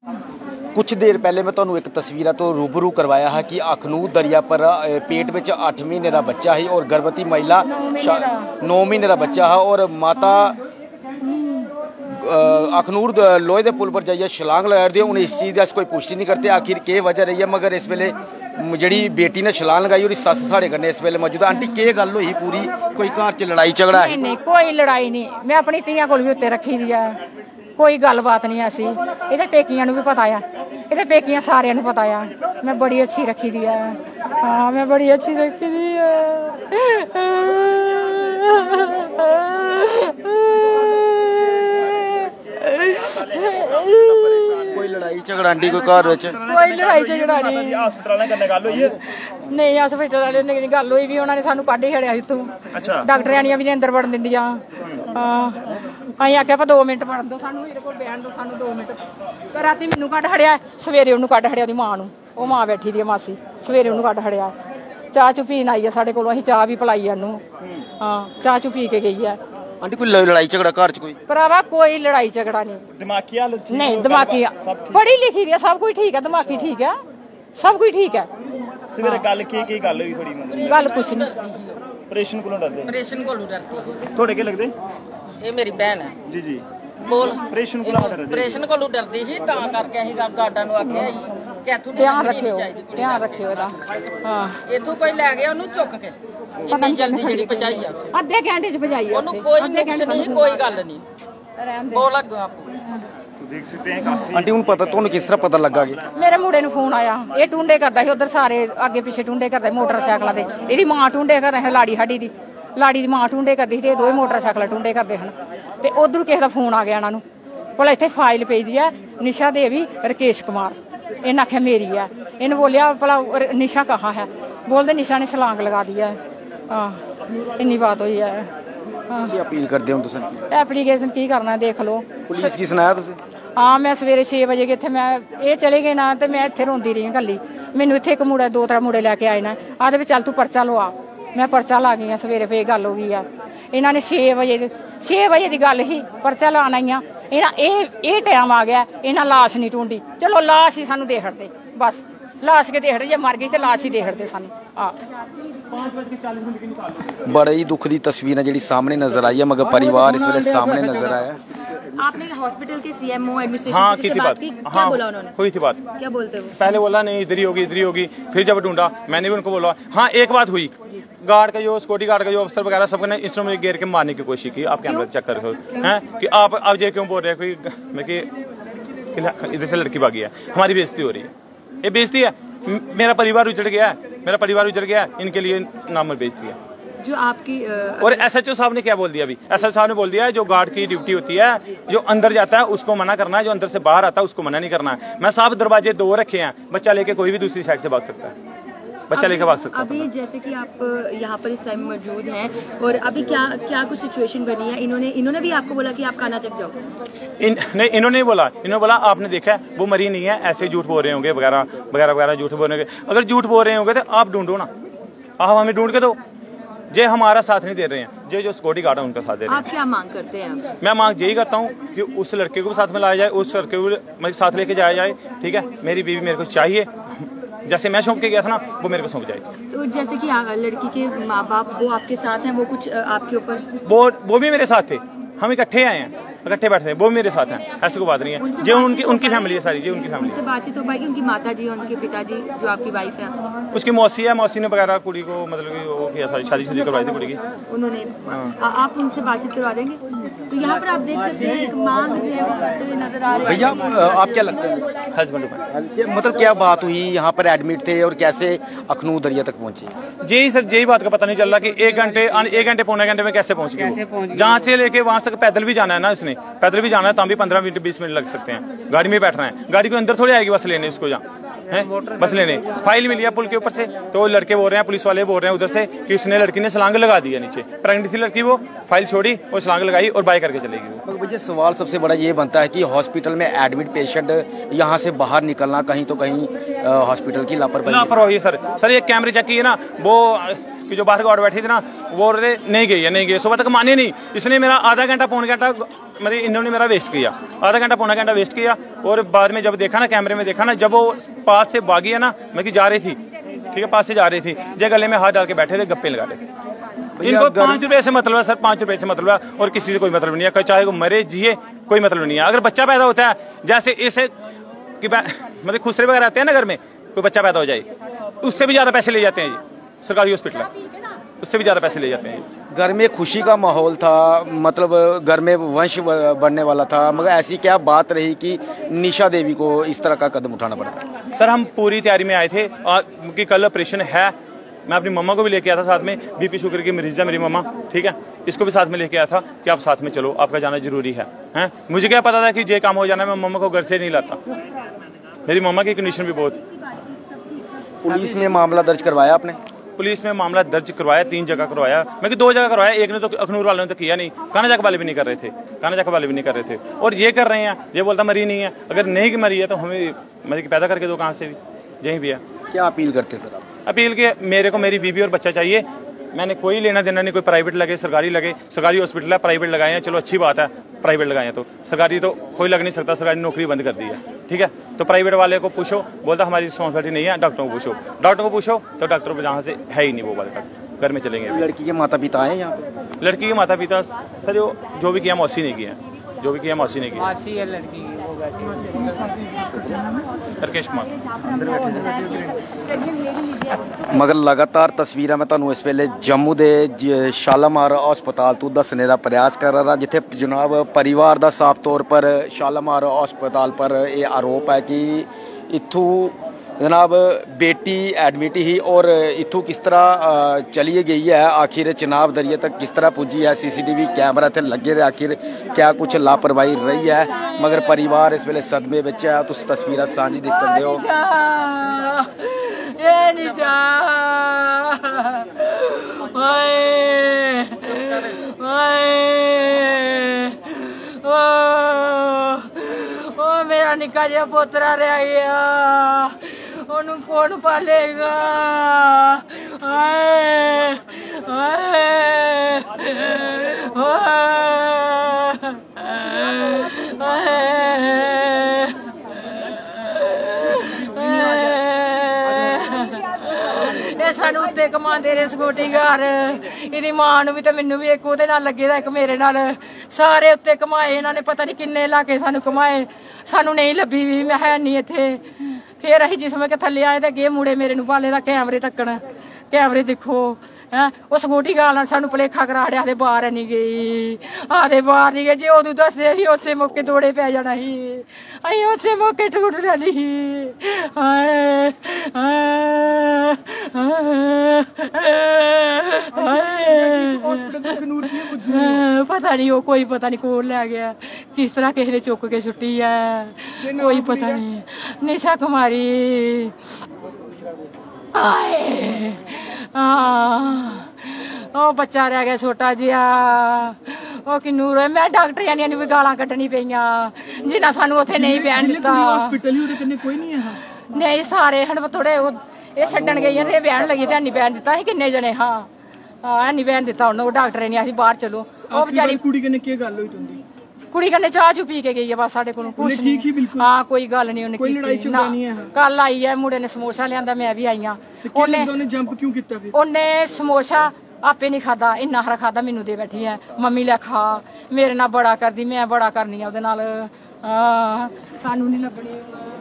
कुछ देर पहले मैं ਤੁਹਾਨੂੰ एक तस्वीर तो रूबरू करवाया है कि अखनूर दरिया पर पेट में 8 महीने का बच्चा है और गर्भवती महिला 9 महीने का बच्चा है और माता अखनूर लोहे के पुल पर जाइए छलांग लगा दी। उन्हें इस चीज़ की कोई पुष्टि नहीं करते आखिर के वजह रही है, मगर इस वेले जी बेटी ने छलांग लगाई और सस साढ़े कन्नै इस वेले मौजूद। आंटी के गल हुई पूरी, कोई घर च लड़ाई झगड़ा है? नहीं कोई लड़ाई नहीं, मैं अपनी धीआं कोल भी उत्ते रखी दी है, कोई गलबात नहीं ऐसी। ਇਹਦੇ पेकियां भी पता है, ਇਹਦੇ पेकियां सारियां ਨੂੰ पता है। मैं बड़ी अच्छी रखी दी है, हाँ मैं बड़ी अच्छी रखी दी है। कोई लड़ाई झगड़ा आंटी कोई घर विच? कोई लड़ाई झगड़ा नहीं। हॉस्पिटल वाले कन्नै गल हुई है? नहीं हॉस्पिटल वाले ने गल हुई भी, उन्होंने सानू कढ छड़िया इत्थों। अच्छा डॉक्टरानियां भी नहीं अंदर वड़न दिंदियां। ਅਸੀਂ ਆਖਿਆ ਆਪਾਂ 2 ਮਿੰਟ ਵੜਨ ਦੋ ਸਾਨੂੰ, ਇਹਦੇ ਕੋਲ ਬੈਠਣ ਦੋ ਸਾਨੂੰ 2 ਮਿੰਟ। ਪਰ ਰਾਤੀ ਮੈਨੂੰ ਕੱਢ ਖੜਿਆ, ਸਵੇਰੇ ਉਹਨੂੰ ਕੱਢ ਖੜਿਆ, ਉਹਦੀ ਮਾਂ ਨੂੰ। ਉਹ ਮਾਂ ਬੈਠੀ ਦੀ ਮਾਸੀ, ਸਵੇਰੇ ਉਹਨੂੰ ਕੱਢ ਖੜਿਆ। ਚਾਹ ਚੁ ਪੀਣ ਆਈ ਆ ਸਾਡੇ ਕੋਲੋਂ, ਅਸੀਂ ਚਾਹ ਵੀ ਪਿਲਾਈ ਉਹਨੂੰ। ਹਾਂ ਚਾਹ ਚੁ ਪੀ ਕੇ ਗਈ ਆ। आंटी कोई लड़ाई झगड़ा घर च कोई? भरावा कोई लड़ाई झगड़ा नहीं। दिमागी हालत नहीं, दिमागी पढ़ी लिखी दी सब कुछ ठीक है, दिमागी ठीक है, सब कुछ ठीक है। सवेरे गल की गल हुई थोड़ी मतलब गल कुछ नहीं। ऑपरेशन कोलों डरदे? ऑपरेशन कोलों डरदी। थोड़े के लगदे? ये मेरी बहन है जी जी। बोल ऑपरेशन कोलों डरदे? ऑपरेशन कोलों डरदी सी, तां करके ਅਸੀਂ ਗਾਰਡਾਂ ਨੂੰ ਆਖਿਆ ਸੀ ਕਿ ਇੱਥੋਂ ਧਿਆਨ ਰੱਖਿਓ, ਧਿਆਨ ਰੱਖਿਓ ਇਹਦਾ। ਹਾਂ ਇੱਥੋਂ ਕੋਈ ਲੈ ਗਿਆ ਉਹਨੂੰ ਚੁੱਕ ਕੇ, ਇੰਨੀ ਜਲਦੀ ਜਿਹੜੀ ਭਜਾਈ ਆ ਉੱਥੇ ਅੱਧੇ ਘੰਟੇ ਚ ਭਜਾਈ ਆ ਉਹਨੂੰ, ਕੋਈ ਨੁਕਸ ਨਹੀਂ, ਕੋਈ ਗੱਲ ਨਹੀਂ। ਬੋਲ ਅੱਗੋਂ ਆਪੂ देख सकते हैं काफी। आंटी हूं पता ਤੁਹਾਨੂੰ किस तरह पता लगा कि? ਮੇਰੇ ਮੁੰਡੇ ਨੂੰ ਫੋਨ ਆਇਆ, ਇਹ ਟੁੰਡੇ ਕਰਦਾ ਸੀ ਉਧਰ, ਸਾਰੇ ਅੱਗੇ ਪਿੱਛੇ ਟੁੰਡੇ ਕਰਦਾ ਮੋਟਰਸਾਈਕਲਾਂ ਦੇ। ਇਹਦੀ ਮਾਂ ਟੁੰਡੇ ਕਰ ਰਹੀ, ਲਾੜੀ ਸਾਡੀ ਦੀ, ਲਾੜੀ ਦੀ ਮਾਂ ਟੁੰਡੇ ਕਰਦੀ ਸੀ ਤੇ ਇਹ ਦੋਵੇਂ ਮੋਟਰਸਾਈਕਲ ਟੁੰਡੇ ਕਰਦੇ ਹਨ। ਤੇ ਉਧਰ ਕਿਸੇ ਦਾ ਫੋਨ ਆ ਗਿਆ ਇਹਨਾਂ ਨੂੰ, ਭਲਾ ਇੱਥੇ ਫਾਈਲ ਪਈ ਦੀ ਹੈ ਨਿਸ਼ਾ ਦੇਵੀ ਰਕੇਸ਼ ਕੁਮਾਰ। ਇਹਨਾਂ ਆਖਿਆ ਮੇਰੀ ਹੈ। ਇਹਨੇ ਬੋਲਿਆ ਭਲਾ ਨਿਸ਼ਾ ਕਹਾਂ ਹੈ? बोलते निशा ने छलांग लगा दिया है। इन्नी बात हुई है। ਕੀ अपील करते हो तुम? एप्लीकेशन की करना देख लो। पुलिस की सुनाया तुम? हाँ मैं सवेरे 6 बजे गए थे, मैं ये चले गए ना तो मैं इत्थे रोंदी रही कली। मैनू इत्थे एक मुड़ा 2-3 मुड़े लैके आए ना, आदे भी चल तू पर्चा लवा। मैं पर्चा ला गई सवेरे, फिर गल हो गई है। इन्होंने 6 बजे की गल ही पर्चा लाना ही। इन्हें ये टाइम आ गया, इन्हें लाश नहीं ढूंढी। चलो लाश ही सानू दे हटते, बस लाश के दे हटे, जे मर गई तो लाश ही दे हटते सानू। बड़ी दुख की तस्वीर है जी सामने नजर आई है, मगर परिवार इस वेले सामने नजर आया। आपने हॉस्पिटल के सीएमओ एडमिनिस्ट्रेशन हाँ, से बात की? क्या बोला उन्होंने? हुई थी बात। क्या बोलते हो? पहले बोला नहीं इधर ही होगी, इधर ही होगी। फिर जब ढूंढा मैंने भी उनको बोला। हाँ एक बात हुई, गार्ड का जो सिक्योरिटी गार्ड का जो अफसर वगैरह सबने इंस्ट्रूमेंट घेर के मारने की कोशिश की। आप कैमरा चेक कर रहे हो हैं कि आप अब ये क्यों बोल रहे हैं कोई मैं कि इधर से लड़की भागी है, हमारी बेइज्जती हो रही है। ये बेइज्जती है, मेरा परिवार उजड़ गया है, मेरा परिवार उजड़ गया है, इनके लिए नाम बेइज्जती है। जो आपकी और एसएचओ साहब ने क्या बोल दिया? अभी एसएचओ साहब ने बोल दिया है जो गार्ड की ड्यूटी होती है, जो अंदर जाता है उसको मना करना है, जो अंदर से बाहर आता है उसको मना नहीं करना है। मैं साहब दरवाजे 2 रखे हैं, बच्चा लेके कोई भी दूसरी साइड से भाग सकता है, बच्चा लेके भाग सकता है। अभी जैसे कि आप यहाँ पर इस टाइम मौजूद हैं और अभी क्या कुछ सिचुएशन बनी है? इन्होंने भी आपको बोला कि आप खाना चेक जाओ? नहीं इन्होंने नहीं बोला। इन्होंने बोला आपने देखा है वो मरी नहीं है, ऐसे झूठ बोल रहे होंगे वगैरह वगैरह वगैरह झूठ बोल रहे होंगे। अगर झूठ बोल रहे होंगे तो आप ढूंढो ना, आप हमें ढूंढ के दो। जे हमारा साथ नहीं दे रहे हैं, जो सिक्योरिटी गार्ड है उनका साथ दे रहे हैं। आप क्या मांग करते हैं? मैं मांग यही करता हूँ कि उस लड़के को भी साथ में लाया जाए, उस लड़के को साथ लेके जाया जाए। ठीक है, मेरी बीवी मेरे को चाहिए, जैसे मैं सौंप के गया था ना वो मेरे को सौंप जाए। तो जैसे कि लड़की के माँ बाप वो आपके साथ हैं, वो कुछ आपके ऊपर वो भी मेरे साथ थे, हम इकट्ठे आए हैं, इकट्ठे बैठे हैं, वो भी मेरे साथ हैं, ऐसी कोई बात नहीं है। जो उनकी फैमिली है सारी, जो उनकी फैमिली से बातचीत हो पाएगी? उनकी माता जी, उनके पिताजी, जो आपकी वाइफ है, उसकी मौसी है, मौसी ने वगैरह कुड़ी को मतलब कि वो किया था, शादी करवाई थी कुड़ी की उन्होंने। आप उनसे बातचीत करवा देंगे? तो यहाँ पर आप देख सकते हैं एक मांग जो है वो करते हुए नजर आ रही है। भैया आप क्या लगता है हस्बैंड मतलब क्या बात हुई, यहाँ पर एडमिट थे और कैसे अखनूर दरिया तक पहुंचे? यही सर, यही बात का पता नहीं चल रहा कि 1 घंटे पौने घंटे में कैसे पहुंच गए। जहाँ से लेके वहां तक पैदल भी जाना है ना, इसने पैदल भी जाना है तो भी 15-20 मिनट लग सकते हैं। गाड़ी में बैठना है, गाड़ी को अंदर थोड़ी आएगी बस लेने, इसको जहाँ है बस लेने। फाइल मिली है पुल के ऊपर से, तो लड़के बोल रहे हैं, पुलिस वाले बोल रहे हैं उधर से कि उसने लड़की ने छलांग लगा दी है नीचे। प्रेग्नेंट थी लड़की, वो फाइल छोड़ी और छलांग लगाई और बाय करके चलेगी। तो भैया सवाल सबसे बड़ा ये बनता है कि हॉस्पिटल में एडमिट पेशेंट यहाँ से बाहर निकलना कहीं तो कहीं हॉस्पिटल की लापरवाही सर। ये कैमरे चेक किए ना, वो कि जो बाहर गार्ड बैठी थी ना वो बोल रहे नहीं गई सुबह तक माने नहीं। इसने मेरा आधा घंटा पौन घंटा मतलब इन्होंने मेरा वेस्ट किया, आधा घंटा पौना घंटा वेस्ट किया। और बाद में जब देखा ना कैमरे में देखा ना, जब वो पास से भागी है ना, मैं कि जा रही थी, ठीक है, पास से जा रही थी, जे गले में हाथ डाल के बैठे थे, गप्पे लगा रहे थे। इनको 5 रुपए से मतलब है सर, 5 रुपए से मतलब है, और किसी से कोई मतलब नहीं है, चाहे वो मरे जिए कोई मतलब नहीं है। अगर बच्चा पैदा होता है जैसे इसे मतलब खुसरे वगैरह आते हैं ना घर में, कोई बच्चा पैदा हो जाए उससे भी ज्यादा पैसे ले जाते हैं जी सरकारी हॉस्पिटल है, उससे भी ज्यादा पैसे ले जाते हैं। घर में खुशी का माहौल था, मतलब घर में वंश बढ़ने वाला था, मगर ऐसी क्या बात रही कि निशा देवी को इस तरह का कदम उठाना पड़ा? सर हम पूरी तैयारी में आए थे कि कल ऑपरेशन है। मैं अपनी मम्मा को भी लेके आया था साथ में, बीपी शुगर की मरीज है मेरी मम्मा, ठीक है, इसको भी साथ में लेके आया था कि आप साथ में चलो, आपका जाना जरूरी है, हैं? मुझे क्या पता था कि ये काम हो जाना, मैं मम्मा को घर से नहीं लाता, मेरी मम्मा की कंडीशन भी बहुत। पुलिस में मामला दर्ज करवाया आपने? पुलिस में मामला दर्ज करवाया, 3 जगह करवाया, मैं कि 2 जगह करवाया, एक ने तो अखनूर वालों ने तो किया नहीं, कानाजाक वाले भी नहीं कर रहे थे, कानाजाक वाले भी नहीं कर रहे थे, और ये कर रहे हैं, ये बोलता मरी नहीं है। अगर नहीं मरी है तो हमें मतलब पैदा करके दो कहाँ से भी, यही भी है। क्या अपील करते सर आप? अपील के मेरे को मेरी बीवी और बच्चा चाहिए, मैंने कोई लेना देना नहीं, कोई प्राइवेट लगे सरकारी लगे, सरकारी हॉस्पिटल है, प्राइवेट लगाए हैं, चलो अच्छी बात है, प्राइवेट लगाए हैं, तो सरकारी तो कोई लग नहीं सकता, सरकारी नौकरी बंद कर दी है, ठीक है, तो प्राइवेट वाले को पूछो, बोलता हमारी रिस्पॉन्सिबिलिटी नहीं है, डॉक्टरों को पूछो, डॉक्टर को पूछो तो डॉक्टर जहाँ से है ही नहीं वो वाले घर में चलेंगे। लड़की के माता पिता आए यहाँ पे? लड़की के माता पिता सर जो भी किया मौसी ने किया, जो भी किया मौसी ने किया। मासी है लड़की की, वो राकेश कुमार। मगर लगातार तस्वीर मैं ਤੁਹਾਨੂੰ ਇਸ ਵੇਲੇ ਜੰਮੂ ਦੇ ਸ਼ਾਲਾਮਾਰ ਹਸਪਤਾਲ ਤੋਂ ਦੱਸਣੇ ਦਾ ਪ੍ਰयास कर रहा जिथे जनाब परिवार का साफ तौर पर शालामार हस्पताल पर यह आरोप है कि इत्थू जनाब बेटी एडमिट ही और इत्थू किस तरह चली गई है, आखिर चनाब दरिया तक किस तरह पुजी है, CCTV कैमरा इतने लगे थे, आखिर क्या कुछ लापरवाही रही है, मगर परिवार इस वेले सदमे विच है। तुम तस्वीर साझी देख सकते हो। मेरा निका जिहा पोतरा रह गया, ओनू कौन पालेगा? सानू उत्ते कमांदे रहे सिक्योरिटी गार्ड, इहदी मां नूं भी ते मैनूं भी, एक ओहदे नाल लगे दा, एक मेरे नाल, सारे उत्ते कमाए इन्हां ने, पता नहीं किन्ने इलाके सानू कमाए, सानू नहीं लभी भी, मैं है नहीं इत्थे। फिर असीं जिस समय थल्ले आए ते गे मुड़े मेरे नूं पाले दा कैमरे तक्कण, कैमरे दिक्खो हैं, वो सिक्योरिटी गार्ड नाल सानू भलेखा करा छड़िया, आखदे बाहर नहीं गई, आखदे बाहर नहीं गई, जे उदों दसदे असीं उसे मौके दौड़े पै जाना ही, असीं उसे मौके टूट लेनी ही। पता नहीं वो कोई पता नहीं कौन लै गया, किस तरह किसी ने चुक के छुट्टी है, कोई पता नहीं। निशा कुमारी ओ बच्चा रह गया छोटा जिहा, ओ किन्नू रोए। मैं डॉक्टर यानी भी गालां कड्ढनी पईयां जिन्ना सानू उत्थे नहीं बैण दित्ता। नहीं सारे हड़ थोड़े ये छड्डन गई ते बैण लगी ते नहीं बैण दित्ता। किन्ने जने हाँ नहीं बैण दित्ता उन्होंने, डॉक्टर ने आखी बाहर चलो। ओ बेचारी कुड़ी कन्नै केह् गल्ल होई तुंदी? कुड़ी कन्नै चाह चू पी के गई है बस, साढ़े कोल कुछ नहीं। हाँ कोई गल नहीं उन्हें, कल आई है मुंडे ने समोसा लिया, मैं भी आई हाँ। उन्हें समोसा आपे नहीं खादा, इन्ना हरा खादा, मैनू दे बैठी है, मम्मी ले खा, मेरे नाल बड़ा करदी, मैं बड़ा करनी है ओहदे नाल, सानू नहीं लभनी।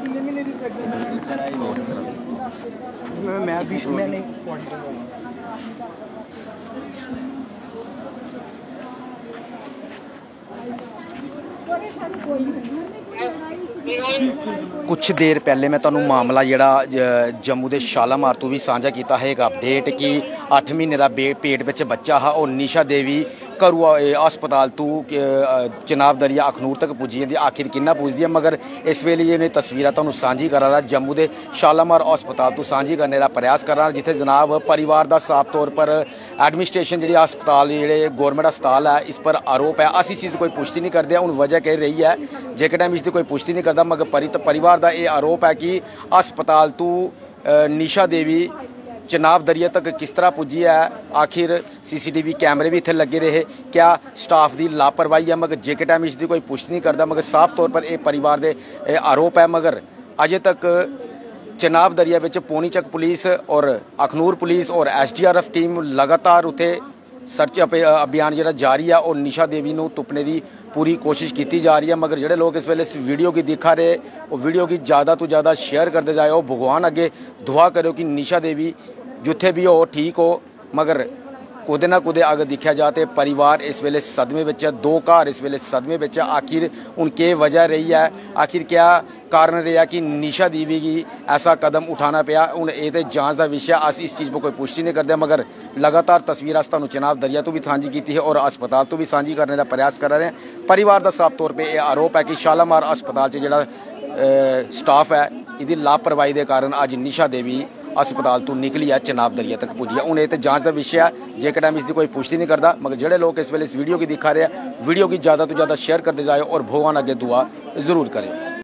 कुछ देर पहले मैं तुहानू मामला जिहड़ा जम्मू के शालामार तो भी साझा किया है, एक अपडेट कि 8 महीने का पेट विच बच्चा हा और निशा देवी घरू हस्पताल तो चनाब दरिया अखनूर तक पुजी जाती, आखिर किन्ना पुजदी है। मगर इस वेले ये तस्वीर तुहानू साझी करा रहा जम्मू के शालामार हस्पताल तो साझी करने का प्रयास कर रहा, जिथे जनाब परिवार का साफ तौर पर एडमिनिस्ट्रेशन जी हस्पताल जे गौरमेंट हस्पताल है इस पर आरोप है। अस इस चीज़ कोई पुष्टि नहीं करते, हूँ वजह कह रही है जेकर टाइम इसकी कोई पुष्टि नहीं करता, मगर परिवार का यह आरोप है कि हस्पताल तो निशा देवी चनाब दरिया तक किस तरह पुजी है, आखिर CCTV कैमरे भी इत्थे लगे रहे, क्या स्टाफ की लापरवाही है, मगर जे के टाइम इसकी कोई पुष्टि नहीं करता, मगर साफ तौर पर यह परिवार के आरोप है। मगर अजे तक चनाब दरिया में पोनीचक पुलिस और अखनूर पुलिस और SDRF टीम लगातार उत्थे सर्च अभियान जो जारी है और निशा देवी नूं तुपने की पूरी कोशिश की जा रही है। मगर जोड़े लोग इस वेले इस वीडियो की दिखा रहे, वो वीडियो की ज़्यादा तो ज़्यादा शेयर करते जाए, वो भगवान अगे दुआ करो कि निशा देवी जिथे भी हो ठीक हो। मगर कुदे ना कुदे अगर देखा जाए तो परिवार इस वेले सदमे में है, 2 घर इस वेले सदमे में है। आखिर उनके वजह रही है, आखिर क्या कारण रहा कि निशा देवी की ऐसा कदम उठाना पाया। हूँ ये तो जांच का विषय, अस इस चीज़ पर कोई पुष्टि नहीं करते। मगर लगातार तस्वीर अस तुहानूं चनाब दरिया तो भी सांझी की है और अस्पताल तो भी सांझी करने का प्रयास कर रहे हैं। परिवार का साफ तौर पर यह आरोप है कि शालामार अस्पताल जो स्टाफ है, इसकी लापरवाही के कारण अज निशा देवी अस्पताल तो निकली है, चनाब दरिया तक पुजी है। हूँ ये तो जांच का विषय है, जे के टाइम इसकी कोई पुष्टि नहीं करता। मगर जोड़े लोग इस वेले इस वीडियो की दिखा रहे हैं, वीडियो की ज़्यादा तो ज़्यादा शेयर करते जाए और भगवान अगे दुआ जरूर करें।